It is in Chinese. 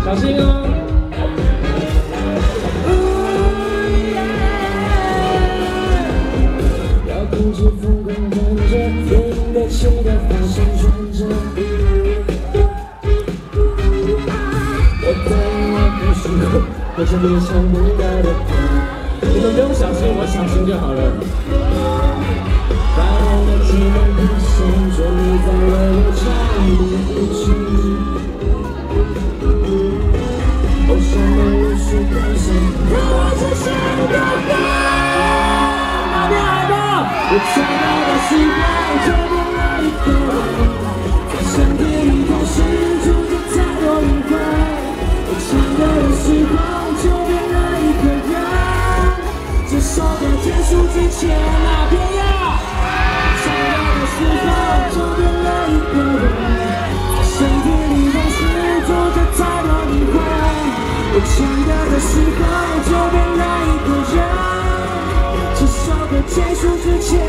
小心哦。要控制疯狂跟着电影的期待发生转折。我在我不辛苦，我真的想不到的痛。你们不用小心，我小心就好了。把我的寂寞不想着你在为我唱不出。偶像们无数歌声，让我只想到的。哪边来的？我想到的时候，就变了一个人，在身体里同时住着太多灵魂。我想到的时候，就变了一个人。这首歌结束之前，哪边呀？想到的时候，就变了一个人，在身体里同时住着太多灵魂。我想到的时候，就变了一个人。这首歌结束之前。